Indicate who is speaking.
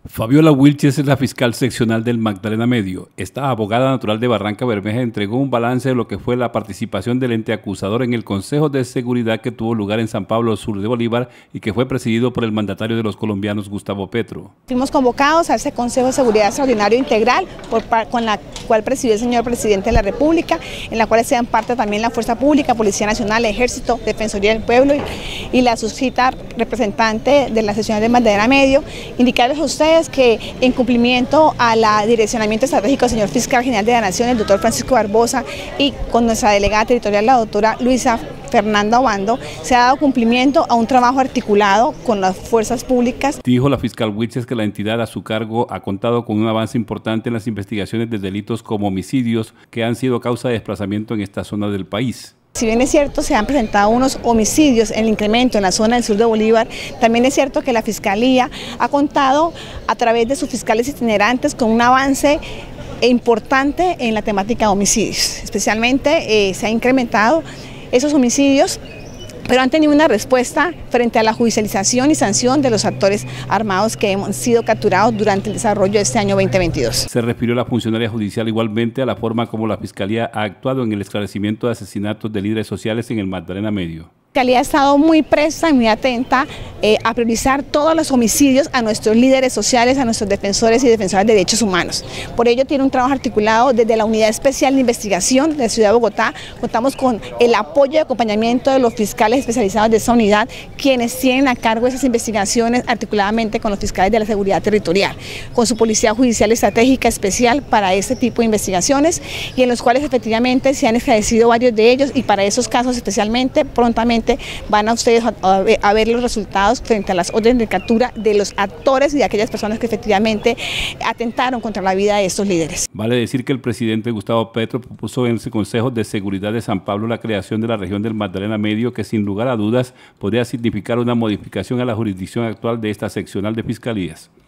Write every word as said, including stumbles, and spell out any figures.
Speaker 1: Fabiola Wilches es la fiscal seccional del Magdalena Medio. Esta abogada natural de Barranca Bermeja entregó un balance de lo que fue la participación del ente acusador en el Consejo de Seguridad que tuvo lugar en San Pablo Sur de Bolívar y que fue presidido por el mandatario de los colombianos, Gustavo Petro.
Speaker 2: Fuimos convocados a ese Consejo de Seguridad Extraordinario Integral, por, con la cual presidió el señor Presidente de la República, en la cual se dan parte también la Fuerza Pública, Policía Nacional, Ejército, Defensoría del Pueblo y, y la suscita representante de la sección del Magdalena Medio. Indicarles a ustedes que en cumplimiento a la direccionamiento estratégico del señor Fiscal General de la Nación, el doctor Francisco Barbosa, y con nuestra delegada territorial, la doctora Luisa Fernanda Obando, se ha dado cumplimiento a un trabajo articulado con las fuerzas públicas.
Speaker 1: Dijo la fiscal Wilches que la entidad a su cargo ha contado con un avance importante en las investigaciones de delitos como homicidios que han sido causa de desplazamiento en esta zona del país.
Speaker 2: Si bien es cierto, se han presentado unos homicidios en el incremento en la zona del sur de Bolívar, también es cierto que la Fiscalía ha contado a través de sus fiscales itinerantes con un avance importante en la temática de homicidios. Especialmente eh, se ha incrementado esos homicidios, pero han tenido una respuesta frente a la judicialización y sanción de los actores armados que han sido capturados durante el desarrollo de este año veinte veintidós.
Speaker 1: Se refirió la funcionaria judicial igualmente a la forma como la Fiscalía ha actuado en el esclarecimiento de asesinatos de líderes sociales en el Magdalena Medio.
Speaker 2: La Fiscalía ha estado muy presta y muy atenta eh, a priorizar todos los homicidios a nuestros líderes sociales, a nuestros defensores y defensoras de derechos humanos. Por ello tiene un trabajo articulado desde la Unidad Especial de Investigación de la Ciudad de Bogotá. Contamos con el apoyo y acompañamiento de los fiscales especializados de esa unidad, quienes tienen a cargo esas investigaciones articuladamente con los fiscales de la Seguridad Territorial, con su Policía Judicial Estratégica Especial para este tipo de investigaciones, y en los cuales efectivamente se han esclarecido varios de ellos, y para esos casos especialmente prontamente van a ustedes a ver los resultados frente a las órdenes de captura de los actores y de aquellas personas que efectivamente atentaron contra la vida de estos líderes.
Speaker 1: Vale decir que el presidente Gustavo Petro propuso en ese Consejo de Seguridad de San Pablo la creación de la región del Magdalena Medio, que sin lugar a dudas podría significar una modificación a la jurisdicción actual de esta seccional de fiscalías.